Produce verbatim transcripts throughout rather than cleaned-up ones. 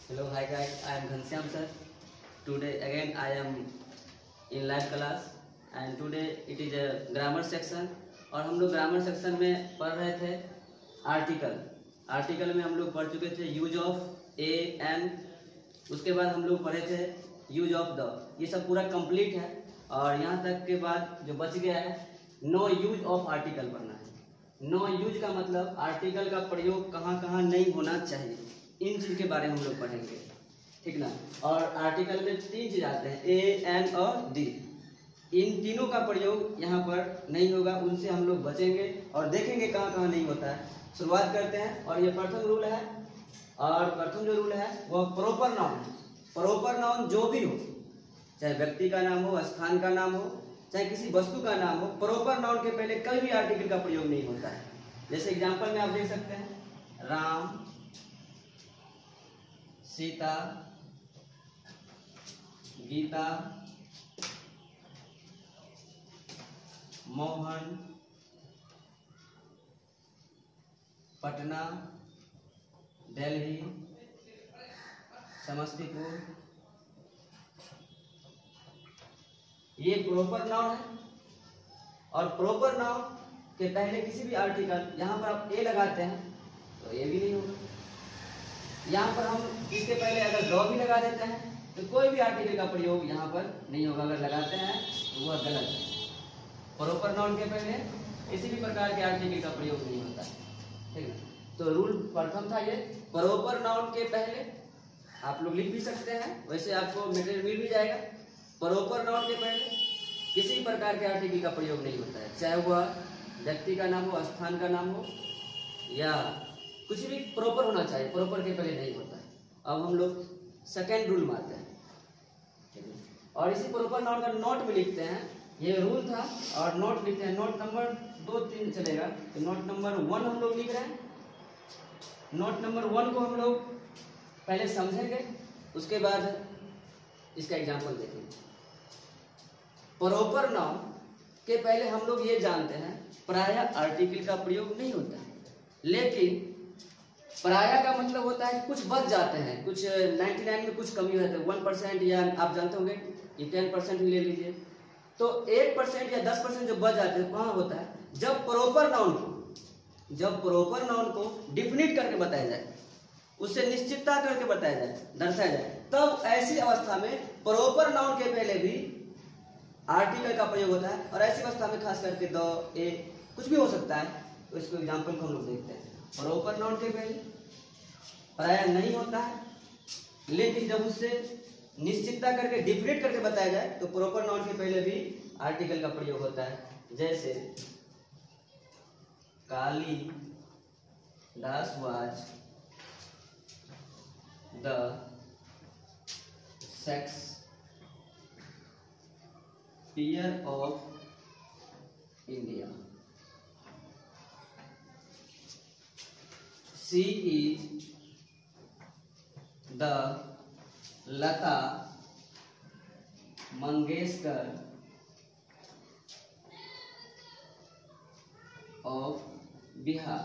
Hello, hi guys. I am Ghanshyam sir. Today again I am in live class and today it is a grammar section. और हम लोग grammar section में पढ़ रहे थे article article में हम लोग पढ़ चुके थे यूज ऑफ ए एन, उसके बाद हम लोग पढ़े थे यूज ऑफ द। ये सब पूरा कंप्लीट है और यहाँ तक के बाद जो बच गया है नो यूज ऑफ आर्टिकल पढ़ना है। नो यूज का मतलब आर्टिकल का प्रयोग कहाँ कहाँ नहीं होना चाहिए, इन चीज के बारे में हम लोग पढ़ेंगे, ठीक ना। और आर्टिकल में तीन चीज आते हैं, ए एन और डी। इन तीनों का प्रयोग यहाँ पर नहीं होगा, उनसे हम लोग बचेंगे और देखेंगे कहाँ कहाँ नहीं होता है। शुरुआत करते हैं और ये प्रथम रूल है। और प्रथम जो रूल है वह प्रॉपर नाउन है। प्रॉपर नाउन जो भी हो, चाहे व्यक्ति का नाम हो, स्थान का नाम हो, चाहे किसी वस्तु का नाम हो, प्रॉपर नाउन के पहले कभी भी आर्टिकल का प्रयोग नहीं होता है। जैसे एग्जाम्पल में आप देख सकते हैं, राम, सीता, गीता, मोहन, पटना, दिल्ली, समस्तीपुर। ये प्रॉपर नाउन है। और प्रॉपर नाउन के पहले किसी भी आर्टिकल, यहाँ पर आप ए लगाते हैं तो ये भी नहीं होगा। यहाँ पर हम इसके पहले अगर द भी लगा देते हैं तो कोई भी आर्टिकल का प्रयोग यहाँ पर नहीं होगा। अगर लगाते हैं तो वह गलत है। प्रॉपर नाउन के पहले किसी भी प्रकार के आर्टिकल का प्रयोग नहीं होता है, ठीक है। तो रूल प्रथम था ये, प्रॉपर नाउन के पहले आप लोग लिख भी सकते हैं, वैसे आपको मटेरियल मिल भी जाएगा। प्रॉपर नाउन के पहले किसी प्रकार के आर्टिकल का प्रयोग नहीं होता है, चाहे वह व्यक्ति का नाम हो, स्थान का नाम हो, या कुछ भी प्रॉपर होना चाहिए, प्रॉपर के पहले नहीं होता है। अब हम लोग सेकेंड रूल में आते हैं, ठीक है। और इसी प्रॉपर नाउन का नोट में लिखते हैं, ये रूल था और नोट लिखते हैं। नोट नंबर दो तीन चलेगा, तो नोट नंबर वन हम लोग लिख रहे हैं। नोट नंबर वन को हम लोग पहले समझेंगे, उसके बाद इसका एग्जाम्पल देखेंगे। प्रॉपर नाउन के पहले हम लोग ये जानते हैं प्रायः आर्टिकल का प्रयोग नहीं होता है, लेकिन प्रायः का मतलब होता है कुछ बच जाते हैं, कुछ निन्यानवे में कुछ कमी हो जाती है, वन परसेंट, या आप जानते होंगे ये टेन परसेंट ही ले लीजिए, तो एट परसेंट या दस परसेंट जो बच जाते हैं कहाँ होता है, जब प्रॉपर नाउन को जब प्रॉपर नाउन को डिफिनिट करके बताया जाए, उससे निश्चितता करके बताया जाए, दर्शाया जाए, तब ऐसी अवस्था में प्रॉपर नाउन के पहले भी आर्टिकल का प्रयोग होता है। और ऐसी अवस्था में खास करके द, ए, कुछ भी हो सकता है। तो इसको एग्जाम्पल को हम लोग देखते हैं। प्रॉपर नाउन के पहले प्रायः नहीं होता है, लेकिन जब उससे निश्चितता करके डिफिनेट करके बताया जाए तो प्रॉपर नाउन के पहले भी आर्टिकल का प्रयोग होता है। जैसे Kalidas was the Shakespeare of India. She is the Lata Mangeshkar of Bihar.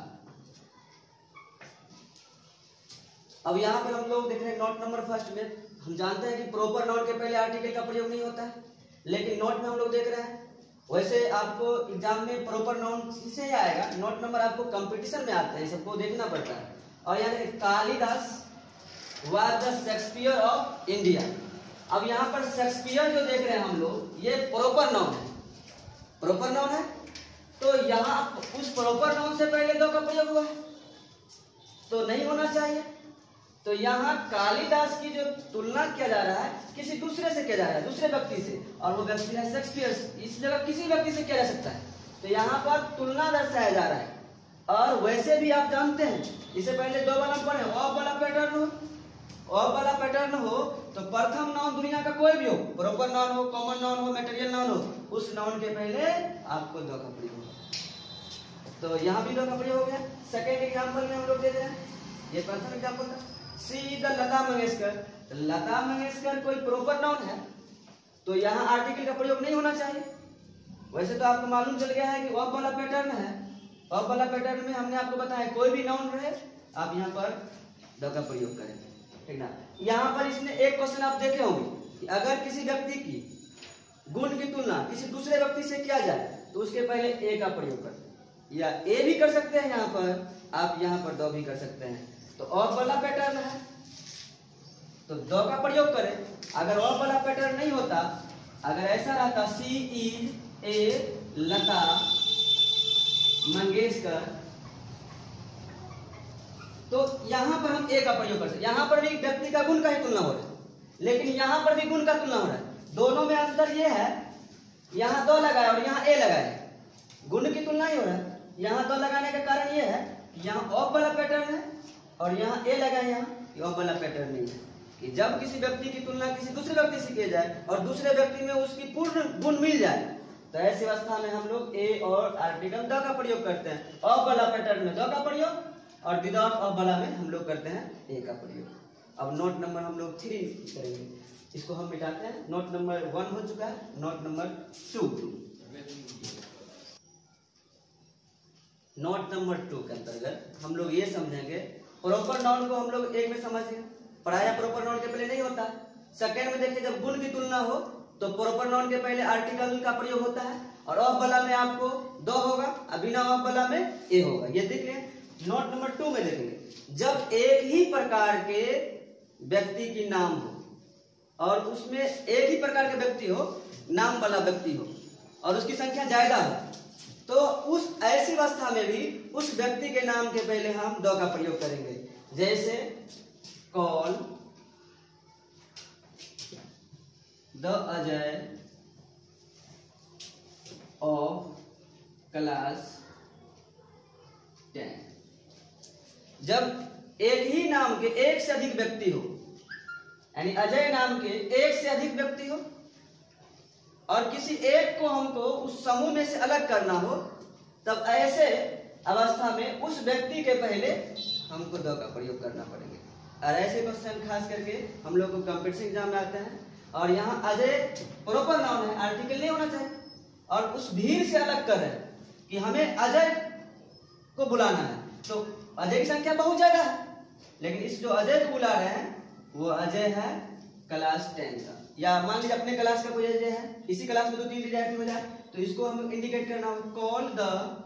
अब यहाँ पर हम लोग देख रहे हैं नोट नंबर फर्स्ट में, हम जानते हैं कि प्रॉपर नाउन के पहले आर्टिकल का प्रयोग नहीं होता है, लेकिन नोट में हम लोग देख रहे हैं। वैसे आपको एग्जाम में प्रॉपर नाउन से ही आएगा, नोट नंबर आपको कंपटीशन में आते हैं, सबको देखना पड़ता है। और यहाँ Kalidas was the Shakespeare of India. अब यहाँ पर शेक्सपियर जो देख रहे हैं हम लोग, ये प्रॉपर नाउन है, प्रॉपर नाउन है। तो यहाँ उस प्रॉपर नाउन से पहले दो का प्रयोग हुआ है, तो नहीं होना चाहिए। तो यहाँ कालिदास की जो तुलना किया जा रहा है किसी दूसरे से किया जा रहा है, दूसरे व्यक्ति से, और वो व्यक्ति है शेक्सपियर। इस जगह किसी व्यक्ति से किया जा सकता है, तो यहाँ पर तुलना दर्शाया जा रहा है। और वैसे भी आप जानते हैं, इससे पहले दो वाला पढ़े, ऑफ वाला पैटर्न हो, ऑफ वाला पैटर्न हो तो प्रथम नाउन दुनिया का कोई भी हो, प्रॉपर नाउन हो, कॉमन नाउन हो, मटेरियल नाउन हो, उस नाउन के पहले आपको दो का प्रयोग होगा। तो यहाँ भी दो का प्रयोग हो गया। सेकेंड एग्जाम्पल में हम लोग देते हैं, ये प्रथम एग्जाम्पल था, सी द लता मंगेशकर। लता मंगेशकर कोई प्रॉपर नाउन है, तो यहाँ आर्टिकल का प्रयोग नहीं होना चाहिए। वैसे तो आपको मालूम चल गया है कि ऑफ वाला पैटर्न है, अब वाला पैटर्न में हमने आपको बताया कोई भी नाउन रहे आप यहाँ पर द का प्रयोग करें। ठीक ना। यहाँ पर इसने एक क्वेश्चन आप देखे होंगे कि अगर किसी व्यक्ति की गुण की तुलना किसी दूसरे व्यक्ति से किया जाए तो उसके पहले ए का प्रयोग करते हैं, या ए भी कर सकते हैं, यहाँ पर आप यहाँ पर दो भी कर सकते हैं। तो और वाला पैटर्न है तो दो का प्रयोग करें। अगर और वाला पैटर्न नहीं होता, अगर ऐसा रहता सी इज ए लता मंगेशकर, तो यहां पर हम ए का प्रयोग कर सकते। यहां पर भी व्यक्ति का गुण का ही तुलना हो रहा है, लेकिन यहां पर भी गुण का तुलना हो रहा है। दोनों में अंतर यह है, यहां दो लगाए और यहां ए लगाए, गुण की तुलना ही हो रहा है। यहां दो लगाने का कारण यह है कि यहां ऑफ वाला पैटर्न है और यहां ए लगाए, यहां ऑफ वाला पैटर्न नहीं है। कि जब किसी व्यक्ति की तुलना किसी दूसरे व्यक्ति से की जाए और दूसरे व्यक्ति में उसकी पूर्ण गुण मिल जाए, तो ऐसी अवस्था में हम लोग ए और आर्टिकल द का प्रयोग करते हैं। ऑफ वाला पैटर्न में द का प्रयोग और विदाउट ऑफ वाला में हम लोग करते हैं ए का प्रयोग। अब नोट नंबर हम लोग थ्री करेंगे, इसको हम मिटाते हैं। नोट नंबर वन हो चुका है, note number two. Note number two के अंतर्गत हम लोग ये समझेंगे, प्रॉपर नाउन को हम लोग एक में समझेंगे, प्राय प्रॉपर नाउन के पहले नहीं होता। सेकेंड में देखिए, जब गुण की तुलना हो तो प्रॉपर नाउन के पहले आर्टिकल का प्रयोग होता है और ऑफ वाला में आपको दो होगा, बिना ऑफ वाला में ए होगा। ये देख लें। नोट नंबर टू में देखेंगे, जब एक ही प्रकार के व्यक्ति की नाम हो और उसमें एक ही प्रकार के व्यक्ति हो, नाम वाला व्यक्ति हो और उसकी संख्या ज्यादा हो, तो उस ऐसी अवस्था में भी उस व्यक्ति के नाम के पहले हम दो का प्रयोग करेंगे। जैसे call the Ajay of class ten. जब एक ही नाम के एक से अधिक व्यक्ति हो, यानी अजय नाम के एक से अधिक व्यक्ति हो और किसी एक को हमको उस समूह में से अलग करना हो, तब ऐसे अवस्था में उस व्यक्ति के पहले हमको दो का प्रयोग करना पड़ेगा। और ऐसे क्वेश्चन खास करके हम लोग को कंपटीशन एग्जाम में आते हैं और यहाँ अजय प्रॉपर नाउन है, आर्टिकल नहीं होना चाहिए, और उस भीड़ से अलग कर रहे हैं कि हमें अजय को बुलाना है, तो अजय की संख्या बहुत ज्यादा है, लेकिन इस जो अजय को बुला रहे हैं वो अजय है क्लास टेन का, या मान लीजिए अपने क्लास का कोई अजय है, इसी क्लास में दो तीन विद्यार्थी हो जाए, तो इसको हम इंडिकेट करना होगा, call the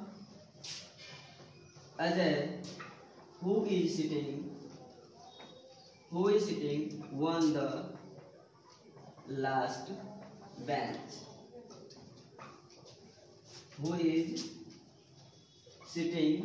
Ajay who is sitting who is sitting on the last bench, who is sitting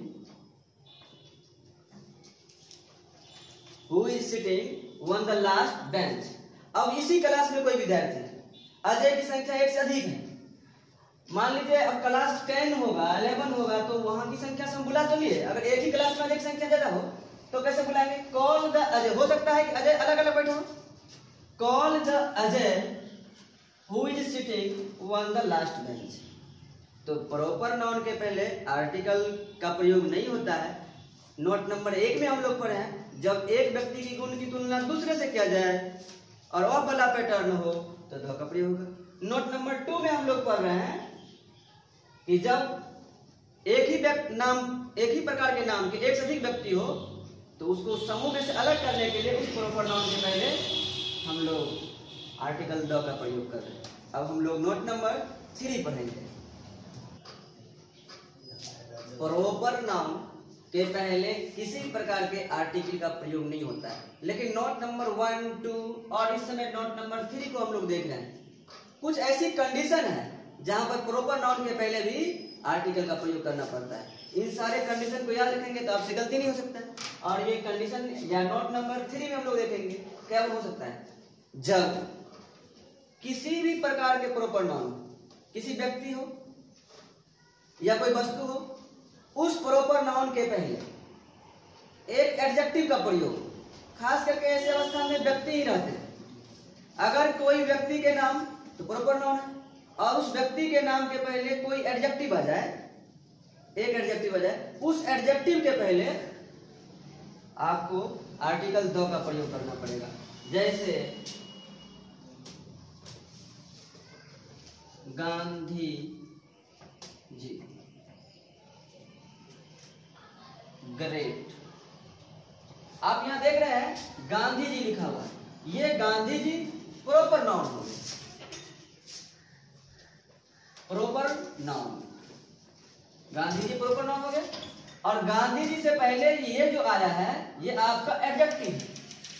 who is sitting on the last bench। अब इसी क्लास में कोई विद्यार्थी है, अजय की संख्या एक से अधिक है, मान लीजिए अब क्लास टेन होगा, इलेवन होगा, तो वहां की संख्या से हम बुला तो लिए, अगर एक ही क्लास में अजय की संख्या ज्यादा हो तो कैसे बुलाएंगे, कॉल द अजय। हो सकता है कि अजय अलग अलग बैठे हो, call the Ajay who is sitting on the last bench. तो प्रॉपर नाउन के पहले आर्टिकल का प्रयोग नहीं होता है। नोट नंबर एक में हम लोग पढ़े हैं, जब एक व्यक्ति की गुण की तुलना दूसरे से किया जाए और ऑफ वाला पैटर्न हो तो दो का प्रयोग होगा। नोट नंबर टू में हम लोग पढ़ रहे हैं कि जब एक ही व्यक्ति नाम एक ही प्रकार के नाम के एक से अधिक व्यक्ति हो तो उसको समूह में से अलग करने के लिए उस प्रॉपर नाउन के पहले हम लोग आर्टिकल द का प्रयोग कर रहे हैं। अब हम लोग नोट नंबर थ्री पढ़ेंगे। प्रॉपर नाउन के पहले किसी प्रकार के आर्टिकल का प्रयोग नहीं होता है, लेकिन नोट नंबर वन टू और इस समय नोट नंबर थ्री को हम लोग देख रहे हैं। कुछ ऐसी कंडीशन है जहां पर प्रॉपर नाउन के पहले भी आर्टिकल का प्रयोग करना पड़ता है। इन सारे कंडीशन को याद रखेंगे तो आपसे गलती नहीं हो सकता है। और ये कंडीशन या नोट नंबर थ्री में हम लोग देखेंगे क्या हो सकता है, जब किसी भी प्रकार के प्रॉपर नाउन, किसी व्यक्ति हो या कोई वस्तु हो, उस प्रॉपर नाउन के पहले एक एडजेक्टिव का प्रयोग, खास करके ऐसे अवस्था में व्यक्ति ही रहते हैं। अगर कोई व्यक्ति के नाम तो प्रॉपर नाउन है और उस व्यक्ति के नाम के पहले कोई एडजेक्टिव आ जाए, एक एडजेक्टिव आ जाए, उस एडजेक्टिव के पहले आपको आर्टिकल दो का प्रयोग करना पड़ेगा। जैसे गांधी जी, ग्रेट। आप यहां देख रहे हैं गांधी जी लिखा हुआ है, ये गांधी जी प्रॉपर नाउन हो गए, proper noun, Gandhi ji proper noun हो गए। और गांधी जी से पहले ये जो आया है ये आपका एडजेक्टिव है।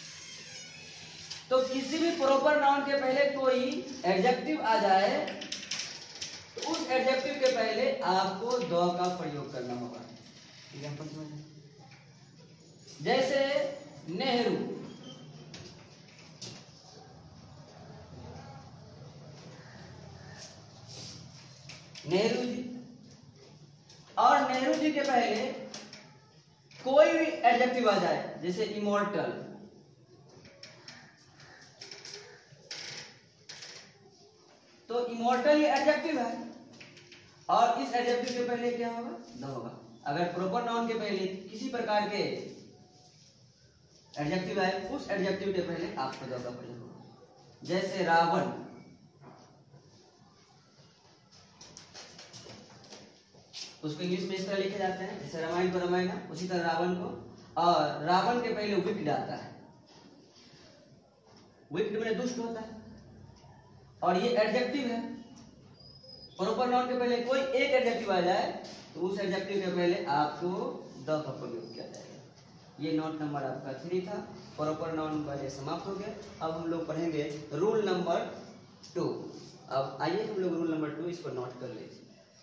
तो किसी भी प्रॉपर नाउन के पहले कोई एडजेक्टिव आ जाए तो उस एडजेक्टिव के पहले आपको द का प्रयोग करना होगा। एग्जांपल समझ, जैसे नेहरू, नेहरू जी, और नेहरू जी के पहले कोई भी एडजेक्टिव आ जाए जैसे इमॉर्टल, तो इमॉर्टल ये एडजेक्टिव है और इस एडजेक्टिव के पहले क्या होगा? द होगा। अगर प्रॉपर नाउन के पहले किसी प्रकार के एडजेक्टिव आए उस एडजेक्टिव के पहले आपको द का प्रयोग होगा। जैसे रावण, उसको इंग्लिश में इस तरह लिखे जाते हैं जैसे रामायण को रामायण, उसी तरह रावण को, और रावण के पहले विक्ड आता है, विक्ड में दुष्ट होता है और ये एडजेक्टिव है। प्रॉपर नाउन के पहले कोई एक एडजेक्टिव आ जाए तो उस एडजेक्टिव के पहले आपको द का प्रयोग किया जाएगा। ये नोट नंबर आपका थ्री था, प्रॉपर नाउन वाले समाप्त हो गए। अब हम लोग पढ़ेंगे रूल नंबर टू। अब आइए हम लोग रूल नंबर टू इसको नोट कर लीजिए।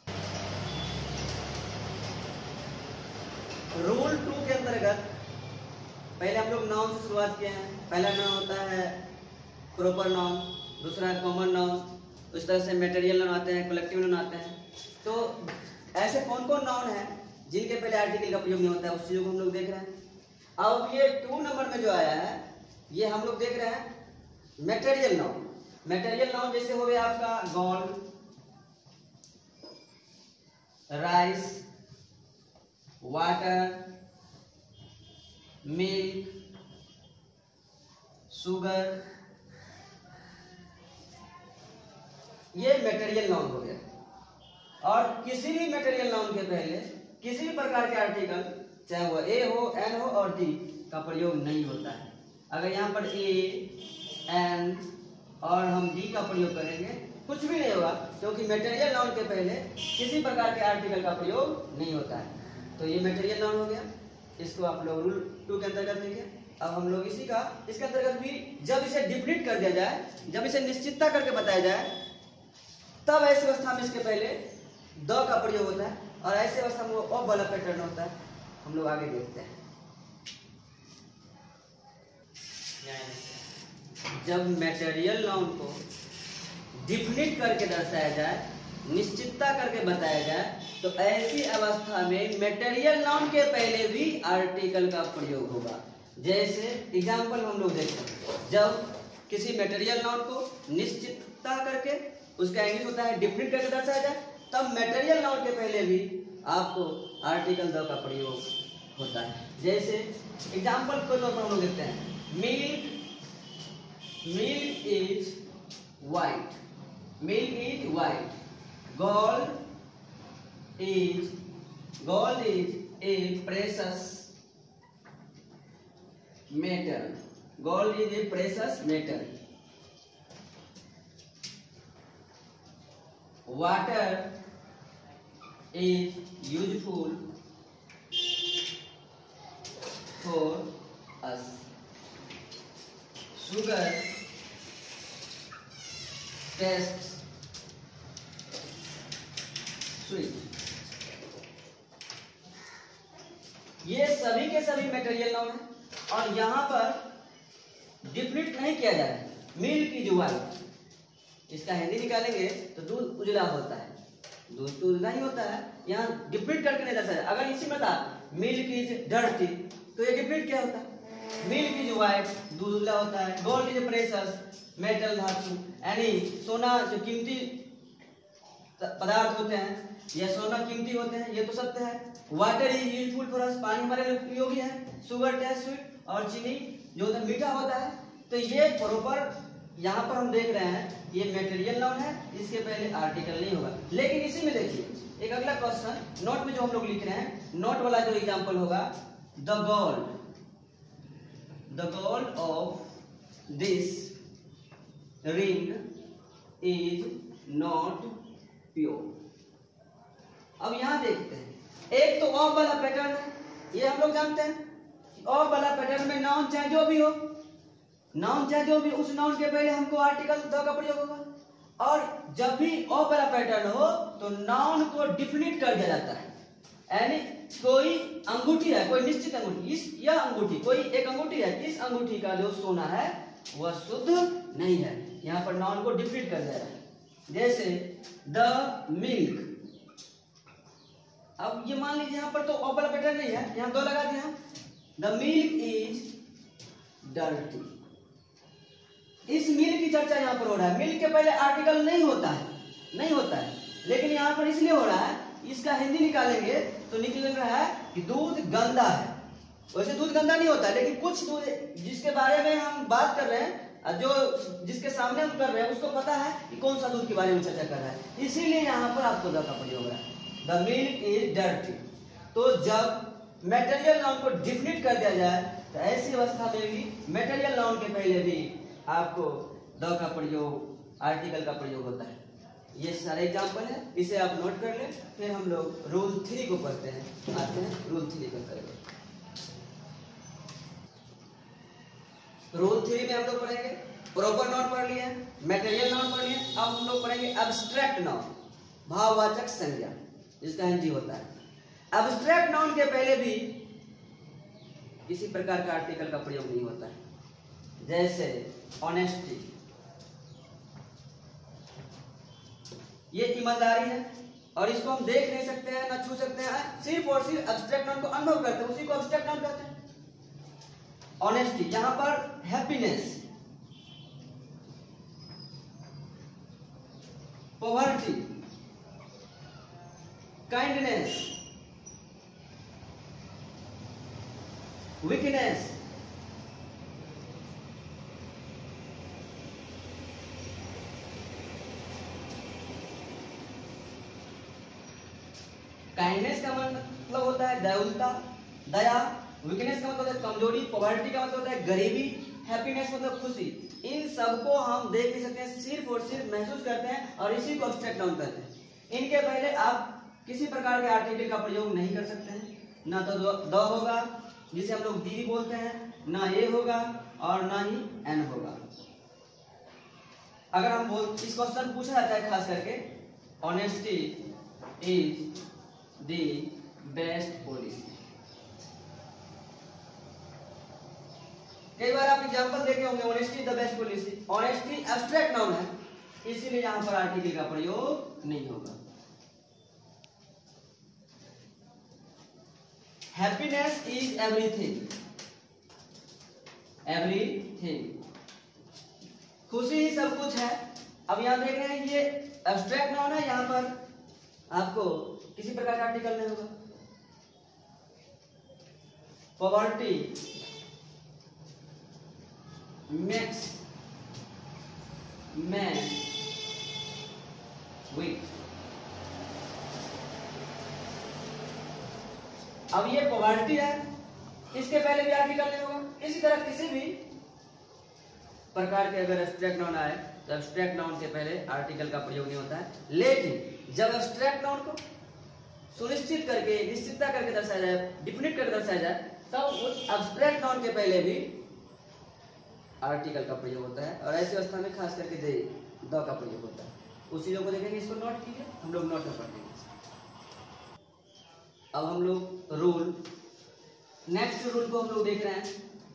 रूल टू के अंतर्गत पहले हम लोग नाउन से शुरुआत किए हैं। पहला नाउन होता है प्रॉपर नाउन, दूसरा कॉमन नाउन, उस तरह से मटेरियल नाउन आते हैं, कलेक्टिव नाउन आते हैं। तो ऐसे कौन कौन नाउन है जिनके पहले आर्टिकल का प्रयोग नहीं होता है, उस चीजों को हम loग देख रहे हैं। अब ये टू नंबर में जो आया है ये हम लोग देख रहे हैं मटेरियल नाउन। मटेरियल नाउन जैसे हो गया आपका gold, rice, water, milk, sugar, ये मटेरियल नाउन हो गया। और किसी भी मटेरियल नाउन के पहले किसी भी प्रकार के आर्टिकल, चाहे वो ए हो, एन हो और डी का प्रयोग नहीं होता है। अगर यहाँ पर ए, एन और हम डी का प्रयोग करेंगे कुछ भी नहीं होगा, क्योंकि मटेरियल नाउन के पहले किसी प्रकार के आर्टिकल का प्रयोग नहीं होता है। तो ये मटेरियल नाउन हो गया, इसको आप लोग रूल टू के अंतर्गत लिखे। अब हम लोग इसी का इसके अंतर्गत भी जब इसे डिफिनिट कर दिया जाए, जब इसे निश्चितता करके बताया जाए, तब ऐसी अवस्था में इसके पहले द का प्रयोग होता है और ऐसी अवस्था में वो ऑफ वाला पैटर्न होता है। हम लोग आगे देखते हैं। जब मटेरियल नाउन को डिफिनिट करके दर्शाया जाए, निश्चितता करके बताया जाए, तो ऐसी अवस्था में मटेरियल नाउन के पहले भी आर्टिकल का प्रयोग होगा। जैसे एग्जाम्पल हम लोग देखते हैं, जब किसी मटेरियल नाउन को निश्चितता करके, उसका इंग्लिश होता है डिफिनिट करके दर्शाया जाए, तब मटेरियल नाउन के पहले भी आपको आर्टिकल द का प्रयोग होता है। जैसे एग्जाम्पल को तौर पर हम लोग देखते हैं, milk, milk is white, milk is white, gold is, gold is a precious metal, gold is a precious metal, water is useful for us, sugar tastes sweet। ये सभी के सभी मटेरियल नाउन है और यहाँ पर डिफिनिट नहीं किया जा रहा है। मिल्क इज वाइट, इसका हिंदी निकालेंगे तो दूध उजला होता है, दूध तो उजला ही होता है, यहाँ डिफिनिट करके नहीं दर्शाया। अगर इसी में था मिल्क इज डर्टी तो ये डिफिनिट क्या होता है? मिल्क इज वाइट, दूध उजला होता है, गोल्ड इज प्रेशस मेटल, धातु, यानी सोना जो कीमती पदार्थ होते हैं या सोना कीमती होते हैं, ये तो सत्य है। Water is useful for us, पानी हमारे लिए उपयोगी है। शुगर टेस्ट स्वीट, और चीनी जो होता है मीठा होता है। तो ये प्रॉपर यहाँ पर हम देख रहे हैं ये मटेरियल नाउन है, इसके पहले आर्टिकल नहीं होगा। लेकिन इसी में देखिए एक अगला क्वेश्चन नोट में जो हम लोग लिख रहे हैं, नोट वाला जो एग्जांपल होगा, the gold, the gold of this ring is not pure। अब यहां देखते हैं, एक तो ऑफ वाला पैटर्न है, ये हम लोग जानते हैं। ऑफ वाला पैटर्न में नाउन चाहे जो भी हो, नाउन चाहे जो भी, उस नाउन के पहले हमको आर्टिकल द का प्रयोग होगा। और जब भी ऑफ वाला पैटर्न हो तो नाउन को डिफिनिट कर दिया जाता है, यानी कोई अंगूठी है, कोई निश्चित अंगूठी, इस यह अंगूठी, कोई एक अंगूठी है, इस अंगूठी का जो सोना है वह शुद्ध नहीं है। यहाँ पर नाउन को डिफिनिट कर दिया है। जैसे द मिल्क, अब ये मान लीजिए यहाँ पर तो ऑफ वाला पैटर्न नहीं है, यहाँ दो लगा दिया। द मिल्क इज डर्टी, इस मिल्क की चर्चा यहाँ पर हो रहा है। मिल्क के पहले आर्टिकल नहीं होता है, नहीं होता है, लेकिन यहाँ पर इसलिए हो रहा है, इसका हिंदी निकालेंगे तो निकल रहा है कि दूध गंदा है। वैसे दूध गंदा नहीं होता है, लेकिन कुछ दूध जिसके बारे में हम बात कर रहे हैं, जो जिसके सामने हम कर रहे हैं, उसको पता है कि कौन सा दूध के बारे में चर्चा कर रहा है, इसीलिए यहाँ पर आपको द का प्रयोग हो रहा है। The milk is dirty. तो जब मेटेरियल नाउन को डिफिनिट कर दिया जाए तो ऐसी अवस्था में भी मेटेरियल नाउन के पहले भी आपको द का प्रयोग, आर्टिकल का प्रयोग होता है। ये सारे एग्जाम्पल है, इसे आप नोट कर लें। फिर हम लोग रूल थ्री को पढ़ते हैं, आते हैं रूल थ्री को करेंगे। रूल थ्री में हम लोग पढ़ेंगे प्रॉपर नाउन पढ़ लिए, मेटेरियल नाउन पढ़ लिए। अब हम लोग पढ़ेंगे एब्स्ट्रैक्ट नाउन, भाववाचक संज्ञा, जिसका हिंदी होता है। एब्स्ट्रैक्ट नाउन के पहले भी किसी प्रकार का आर्टिकल का प्रयोग नहीं होता है। जैसे ऑनेस्टी, ये ईमानदारी है, और इसको हम देख नहीं सकते हैं, ना छू सकते हैं, सिर्फ और सिर्फ एब्स्ट्रैक्ट नाउन को अनुभव करते हैं, उसी को एब्स्ट्रैक्ट नाउन कहते हैं। ऑनेस्टी, यहां पर happiness, poverty, kindness, weakness, kindness का मतलब होता है दयालुता, दया। वीकनेस का मतलब होता है कमजोरी। पॉवर्टी का मतलब होता है गरीबी। हैप्पीनेस मतलब खुशी। इन सबको हम देख नहीं सकते हैं, सिर्फ और सिर्फ महसूस करते हैं, और इसी को एब्स्ट्रैक्ट नाउन कहते हैं। इनके पहले आप किसी प्रकार के आर्टिकल का प्रयोग नहीं कर सकते हैं, ना तो द होगा जिसे हम लोग दी बोलते हैं, ना ए होगा, और ना ही एन होगा। अगर हम बोल इस क्वेश्चन पूछा जाता है खास करके, honesty is the best policy. कई बार आप एग्जांपल देखे होंगे, honesty the best policy. Honesty abstract noun है, इसीलिए यहां पर आर्टिकल का प्रयोग नहीं होगा। हैप्पीनेस इज एवरीथिंग, एवरीथिंग, खुशी ही सब कुछ है। अब यहां देख रहे हैं ये एब्स्ट्रैक्ट नाउन है, यहां पर आपको किसी प्रकार का आर्टिकल नहीं होगा। Poverty makes man weak. अब ये पॉवर्टी है, इसके पहले भी आर्टिकल नहीं होगा। इसी तरह किसी भी प्रकार के अगर एब्स्ट्रैक्ट नाउन आए तो एब्स्ट्रैक्ट नाउन के पहले आर्टिकल का प्रयोग नहीं होता है। लेकिन जब एब्स्ट्रैक्ट नाउन को सुनिश्चित करके, निश्चितता करके दर्शाया जाए, डिफिनिट करके दर्शाया जाए, तब उस एब्स्ट्रैक्ट नाउन के पहले भी आर्टिकल का प्रयोग होता है। और ऐसी अवस्था में खास करके दे द का प्रयोग होता है। उस चीजों को देखेंगे, इसको नोट कीजिए, हम लोग नोट में पढ़ेंगे। अब हम लोग रूल, नेक्स्ट रूल को हम लोग देख रहे हैं।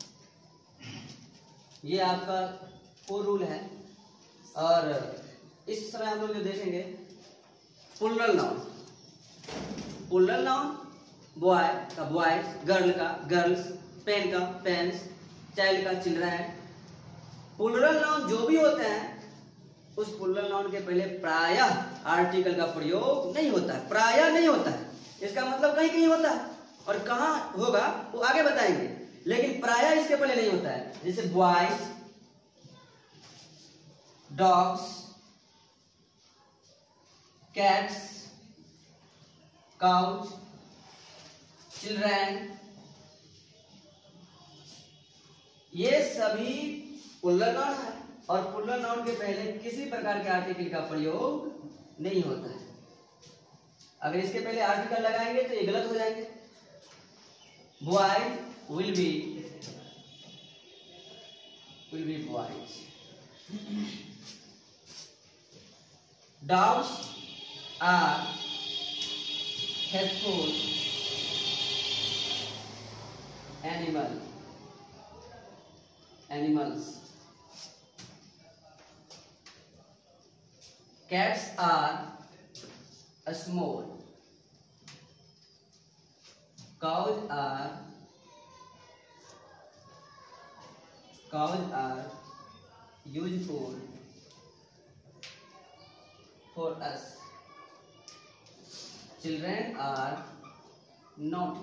ये आपका फोर रूल है, और इस समय हम लोग जो देखेंगे plural noun. Plural noun boy का बॉयज, गर्ल का गर्ल्स, पेन का पेन्स, चाइल्ड का चिल्ड्रन। प्लूरल नाउन जो भी होते हैं, उस प्लूरल नाउन के पहले प्रायः आर्टिकल का प्रयोग नहीं होता है, प्रायः नहीं होता है। इसका मतलब कहीं कहीं होता है, और कहाँ होगा वो आगे बताएंगे, लेकिन प्रायः इसके पहले नहीं होता है। जैसे boys, dogs, cats, couch, children, ये सभी पुल्लर नाउन है और पुल्लर नाउन के पहले किसी प्रकार के आर्टिकल का प्रयोग नहीं होता है। अगर इसके पहले आर्टिकल लगाएंगे तो ये गलत हो जाएंगे। Boys will be will be boys, dogs are helpful animal animals, cats are small, cows are cows are useful for us, children are naughty।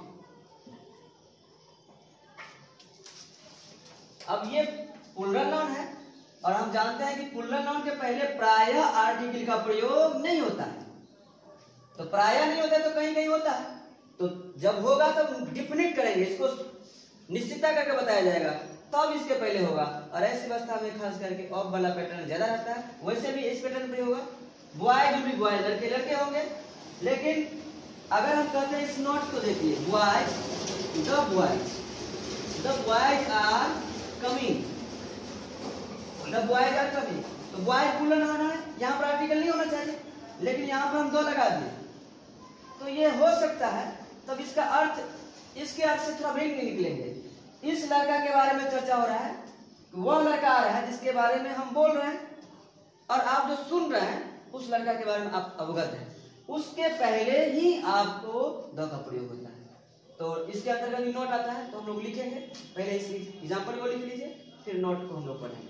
अब ये पुल्लर नाउन है और हम जानते हैं कि पुल्लर नाउन के पहले प्रायः आर्टिकल का प्रयोग नहीं होता है। तो प्रायः नहीं होता है तो कहीं कहीं होता है, तो जब होगा तब डिफिनिट करेंगे, इसको निश्चितता करके बताया जाएगा, तब इसके पहले होगा। और ऐसी अवस्था में खास करके ऑफ वाला पैटर्न ज्यादा रहता है। वैसे भी इस पैटर्न पे होगा, बॉयज विल बी बॉयज, लड़के लड़के होंगे। लेकिन अगर हम कहते हैं इस नोट को देखिए, boys the boys the boys are coming, the boys are coming, तो बॉयज पुल्लर नाउन है, यहाँ पर आर्टिकल नहीं होना चाहिए, लेकिन यहाँ पर हम दो लगा दिए, तो ये हो सकता है। तब इसका अर्थ, इसके अर्थ से थोड़ा भिन्न निकलेंगे। इस लड़का के बारे में चर्चा हो रहा है, वह लड़का आ रहा है जिसके बारे में हम बोल रहे हैं, और आप जो सुन रहे हैं उस लड़का के बारे में आप अवगत हैं, उसके पहले ही आपको द का प्रयोग होता है। तो इसके अंतर्गत नोट आता है, तो हम लोग लिखेंगे। पहले इस एग्जाम्पल को लिख लीजिए, फिर नोट को हम लोग पढ़ेंगे।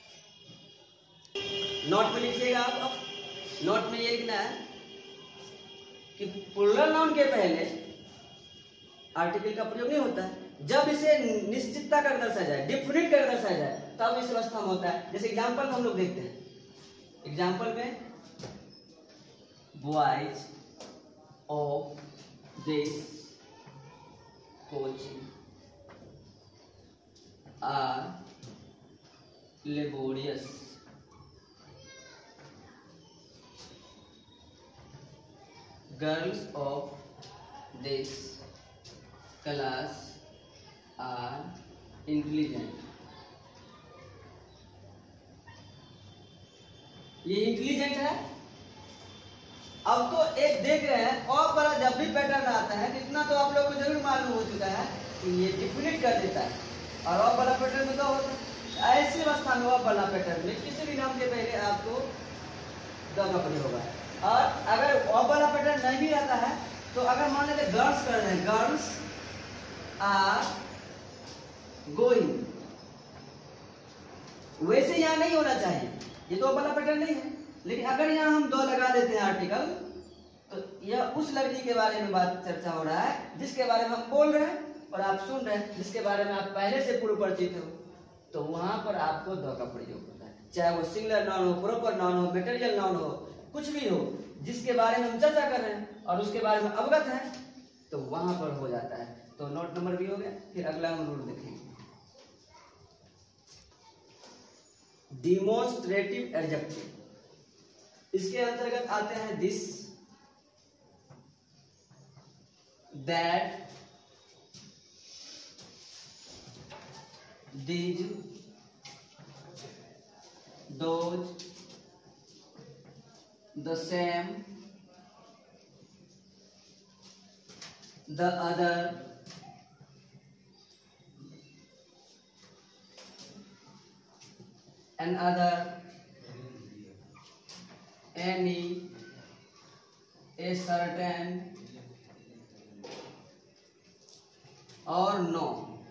नोट में लिखिएगा आप। अब नोट में ये लिखना है कि प्लूरल नाउन के पहले आर्टिकल का प्रयोग नहीं होता है। जब इसे निश्चितता कर दर्शाया जाए, डिफिनिट कर दर्शाया जाए, तब इस अवस्था में होता है। जैसे एग्जाम्पल में हम लोग देखते हैं, एग्जाम्पल में boys of this coaching are laborious, girls of this class are intelligent। ये इंटेलिजेंट है। अब तो एक देख रहे हैं, और बड़ा जब भी पैटर्न आता है, इतना तो आप लोग को जरूर मालूम हो चुका है कि ये डिफिनिट कर देता है, और और बड़ा पैटर्न में क्या होता है, ऐसी अवस्था में और बड़ा पैटर्न में किसी भी नाम के पहले आपको द का प्रयोग होगा। और अगर ऑफ वाला पैटर्न नहीं भी रहता है, तो अगर मान लेते गर्ल्स कर रहे हैं, गर्ल्स आर गोइंग, वैसे यहाँ नहीं होना चाहिए, ये तो ऑफ वाला पैटर्न नहीं है। लेकिन अगर यहाँ हम दो लगा देते हैं आर्टिकल, तो यह उस लड़की के बारे में बात चर्चा हो रहा है जिसके बारे में हम बोल रहे हैं और आप सुन रहे हैं, जिसके बारे में आप पहले से पूर्व परिचित हो, तो वहां पर आपको द का प्रयोग होता है। चाहे वो सिंगुलर नाउन हो, प्रॉपर नाउन हो, मटेरियल नाउन हो, कुछ भी हो, जिसके बारे में हम चर्चा कर रहे हैं और उसके बारे में अवगत है, तो वहां पर हो जाता है। तो नोट नंबर भी हो गया। फिर अगला हम रूल देखेंगे, डिमोन्स्ट्रेटिव एडजेक्टिव। इसके अंतर्गत आते हैं this, that, these, those, the same, the other, another, any, a certain और no।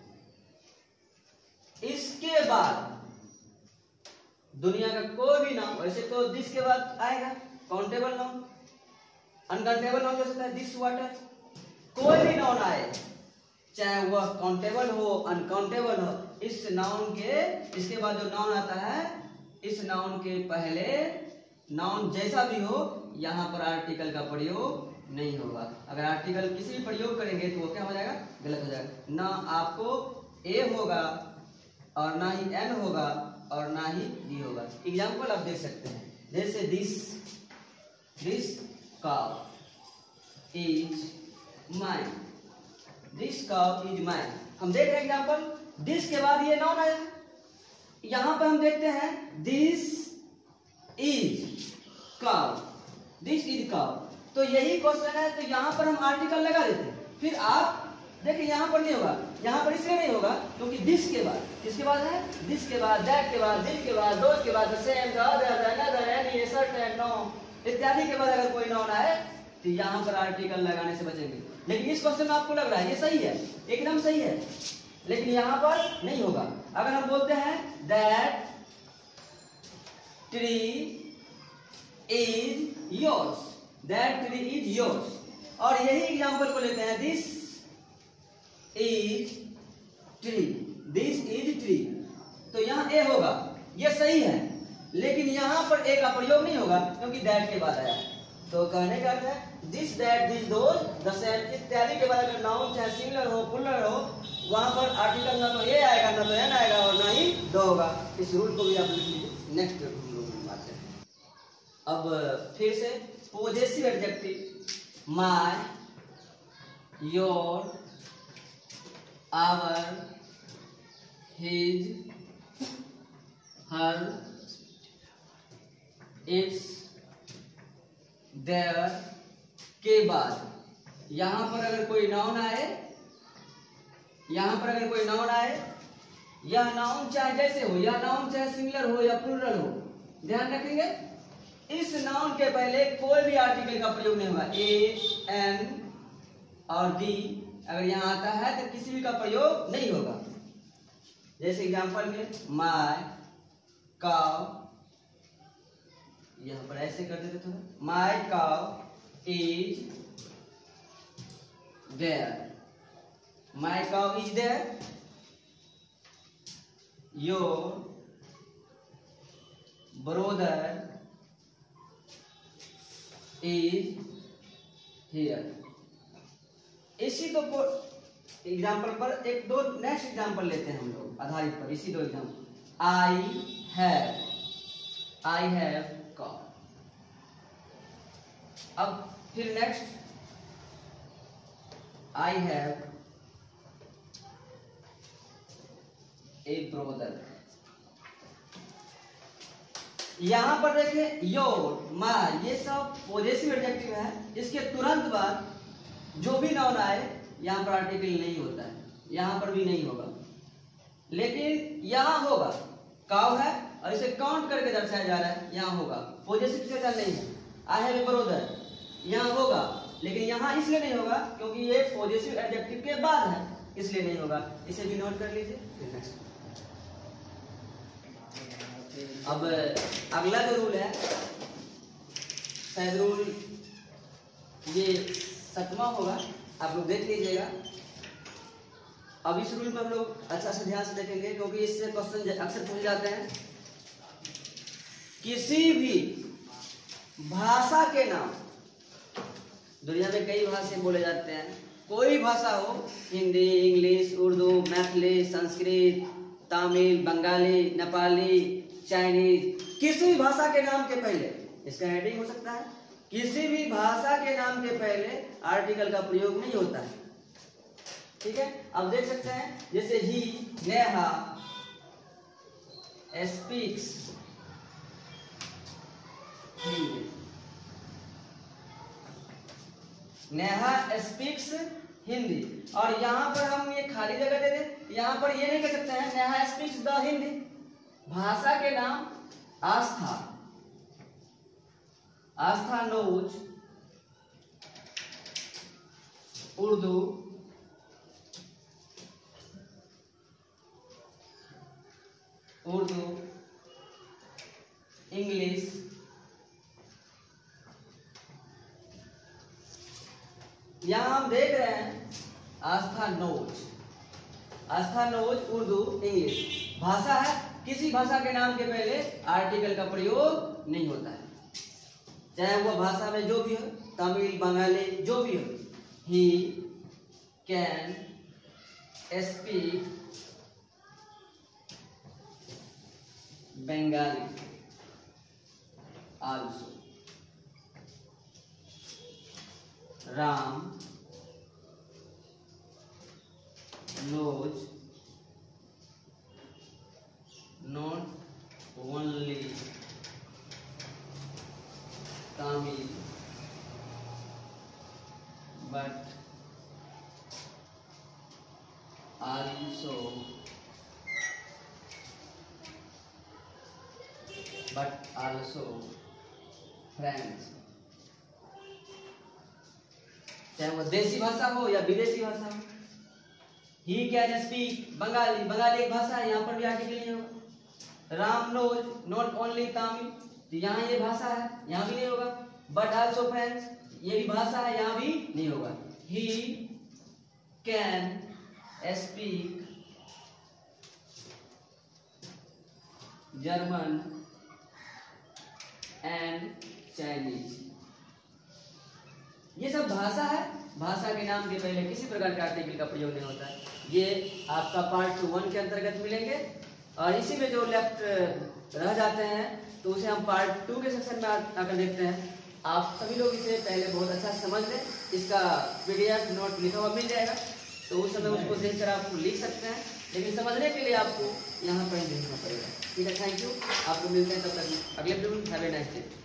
इसके बाद दुनिया का कोई भी नाम, वैसे तो दिस के बाद आएगा काउंटेबल नाउन, अनकाउंटेबल नाउन जैसे है दिस वाटर, कोई भी नाउन आए, चाहे वह काउंटेबल हो, अनकाउंटेबल हो, इस नाउन के, इसके बाद जो नाउन आता है, इस नाउन के पहले नाउन जैसा भी हो, यहाँ पर आर्टिकल का प्रयोग नहीं होगा। अगर आर्टिकल किसी भी प्रयोग करेंगे तो वो क्या हो जाएगा, गलत हो जाएगा। ना आपको ए होगा और ना ही एन होगा और ना ही डी होगा। एग्जाम्पल आप देख सकते हैं, जैसे this this cow is mine, this cow is mine. हम देख रहे हैं एग्जाम्पल, दिस के बाद ये नाउन आया, यहां पर हम देखते हैं this is cow, this is cow. तो यही क्वेश्चन है, तो यहां पर हम आर्टिकल लगा देते हैं। फिर आप देखिए यहां पर नहीं होगा, यहां पर इसलिए नहीं होगा क्योंकि दिस के बाद, किसके बाद है, दिस के बाद, दैट के बाद, दिस के बाद, दोज के बाद, same, the other, another, any, certain, no इत्यादि के बाद अगर कोई नाउन आए तो यहां पर आर्टिकल लगाने से बचेंगे। लेकिन इस क्वेश्चन में आपको लग रहा है ये सही है, एकदम सही है, लेकिन यहां पर नहीं होगा। अगर हम बोलते हैं that tree is yours, that tree is yours, और यही एग्जांपल को लेते हैं this is tree, this is tree, तो यहां ए होगा, ये सही है, लेकिन यहां पर ए का प्रयोग नहीं होगा क्योंकि दैट के बाद आया। तो कहने का अर्थ है this that this those the same इत्यादि के बाद अगर नाउन चाहे सिंगुलर हो प्लूरल हो, वहां पर आर्टिकल ना तो ए आएगा ना तो एन आएगा और ना ही द होगा। इस रूल को भी आप लिख लीजिए। नेक्स्ट हम लोग बात हैं अब फिर से possessive adjective, my, your, our, his, her, its, their के बाद यहां पर अगर कोई नाउन आए, यहां पर अगर कोई नाउन आए, यह नाउन चाहे जैसे हो, यह नाउन चाहे सिंगुलर हो या प्लूरल हो, ध्यान रखेंगे इस नाउन के पहले कोई भी आर्टिकल का प्रयोग नहीं होगा। ए, एन और डी अगर यहां आता है तो किसी भी का प्रयोग नहीं होगा। जैसे एग्जांपल में माय काउ, यहां पर ऐसे कर देते थोड़ा, my cow is there, my cow is there, your brother is here. इसी दो एग्जाम्पल पर एक दो नेक्स्ट एग्जाम्पल लेते हैं हम लोग आधारित पर, इसी दो example. I have, I have cow. अब फिर next, I have a brother. यहां पर देखिए योर, माय, ये सब पॉजेसिव एडजेक्टिव है। इसके तुरंत बाद जो भी नाउन आए यहां पर आर्टिकल नहीं होता है, यहां पर भी नहीं होगा, लेकिन यहां होगा। काउ है और इसे काउंट करके दर्शाया जा रहा है, यहां होगा। पॉजेसिव के साथ नहीं है। आई हैव ए ब्रदर यहां होगा, लेकिन यहां इसलिए नहीं होगा क्योंकि ये पॉजेसिव एडजेक्टिव के बाद है, इसलिए नहीं होगा। इसे भी नोट कर लीजिए। फिर नेक्स्ट, अब अगला जो रूल है, शायद रूल ये सतवां होगा, आप लोग देख लीजिएगा। अब इस रूल में हम लोग अच्छा से ध्यान से देखेंगे क्योंकि इससे क्वेश्चन अक्सर पूछ जाते हैं। किसी भी भाषा के नाम, दुनिया में कई भाषाएं बोले जाते हैं, कोई भाषा हो, हिंदी, इंग्लिश, उर्दू, मैथिली, संस्कृत, तमिल, बंगाली, नेपाली, चाइनीज, किसी भी भाषा के नाम के पहले, इसका हेडिंग हो सकता है, किसी भी भाषा के नाम के पहले आर्टिकल का प्रयोग नहीं होता है। ठीक है, अब देख सकते हैं जैसे ही, नेहा स्पीक्स हिंदी, नेहा स्पीक्स हिंदी, और यहां पर हम ये खाली जगह दे दें, यहां पर ये नहीं कह सकते हैं नेहा स्पीक्स द हिंदी। भाषा के नाम आस्था, आस्था नोज उर्दू, उर्दू, इंग्लिश, यहां हम देख रहे हैं Aastha knows, Aastha knows Urdu, English. भाषा है, किसी भाषा के नाम के पहले आर्टिकल का प्रयोग नहीं होता है, चाहे वह भाषा में जो भी हो, तमिल, बंगाली, जो भी हो। He can speak Bengali also. Ram knows not only Tamil but also but also French. चाहे वो देसी भाषा हो या विदेशी भाषा हो. He can speak Bengali. Bengali एक भाषा है, यहाँ पर भी आर्टिकल नहीं होगा. Ram knows not only Tamil, तो यहाँ ये भाषा है, यहाँ भी नहीं होगा. बट आल्सो फ्रेंच, ये भी भाषा है, यहाँ भी नहीं होगा. He can speak German and Chinese. ये सब भाषा है. भाषा के नाम के पहले किसी प्रकार का आर्टिकल का प्रयोग नहीं होता है. ये आपका पार्ट टू वन के अंतर्गत मिलेंगे, और इसी में जो लेफ्ट रह जाते हैं तो उसे हम पार्ट टू के सेक्शन में आकर देखते हैं. आप सभी लोग इसे पहले बहुत अच्छा समझ लें. इसका पीडीएफ नोट लिखा हुआ मिल जाएगा, तो उस समय उसको देखकर आप लिख सकते हैं, लेकिन समझने के लिए आपको यहाँ पर देखना पड़ेगा. ठीक है, थैंक यू. आपको मिलते हैं तब तक अगले वीडियो में. Have a nice day.